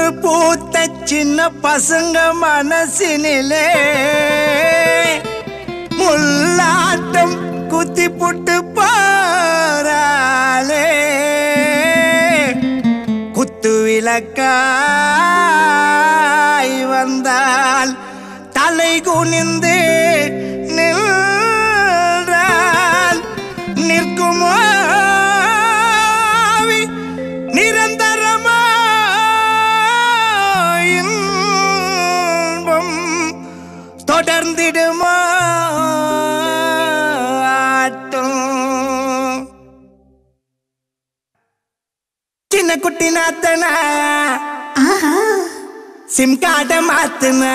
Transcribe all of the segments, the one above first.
பூத்த சின்ன பசங்க மனசினிலே முள்ளாட்டம் குத்தி புட்டு பாராலே குத்து விளக்காய் வந்தால் தலை குனிந்து நின்றால் நிற்குமோ நிரந்தரமா இன்பம் தொடர்ந்திடுமா சின்ன குட்டி நாத்தனா சிம் கார்ட மாத்துனா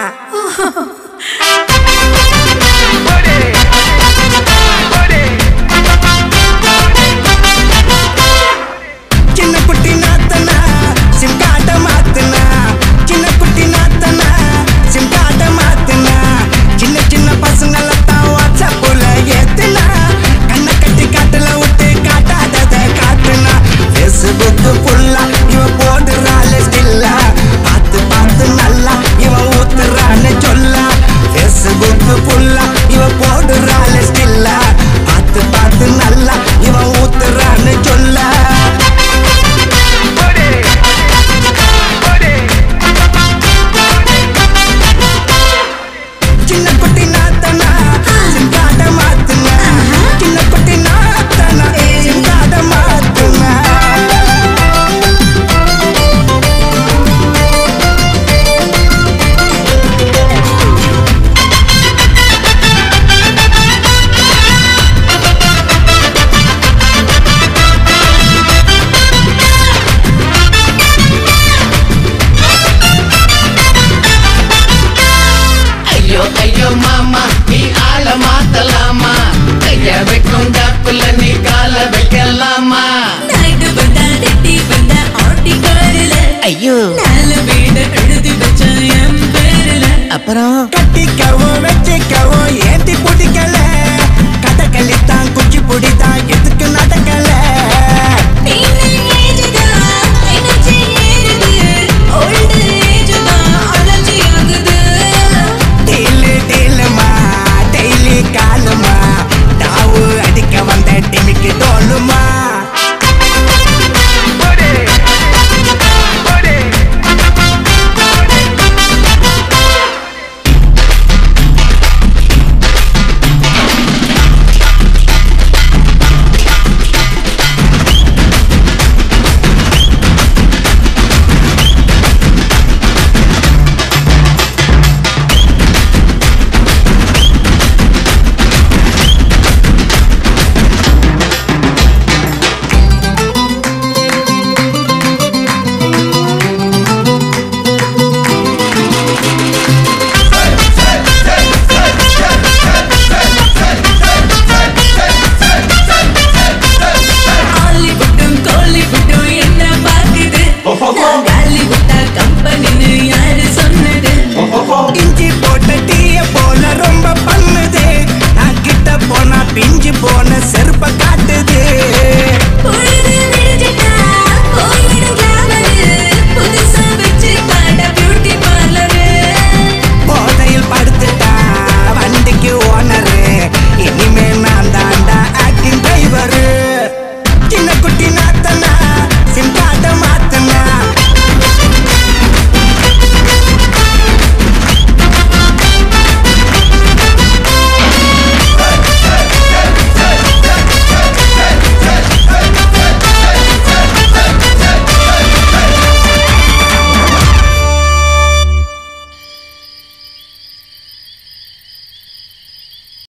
சின்ன குட்டி நாத்தனா சிம் கார்ட மாத்துனா சின்ன குட்டி நாத்தனா சிம் கார்ட மாத்துனா சின்ன சின்ன பசங்களத்தான் வாட்ஸ்அப்ல ஏத்துனா கண்ணை கட்டி காட்டுல விட்டு காட்டாதத காட்டுனா Facebook ஃபுல்லா இவ போடுறாள் ஸ்டில்லா பார்த்து பார்த்து நல்லா இவ ஊத்துறான்னு சொல்ல Facebook ஃபுல்லா இவ போடுறாள் ஸ்டில்லா பார்த்து பார்த்து நல்லா இவ ஊத்துறான்னு சொல்ல சின்ன குட்டி நாத்தனா சிம் கார்ட மாத்துனா சின்ன குட்டி நாத்தனா சிம் கார்ட மாத்துனா ஐயோ மாமா நீ ஆள மாத்தலாமா கைய வைக்கும் டாப்புல நீ கால வைக்கலாமா ஐயோ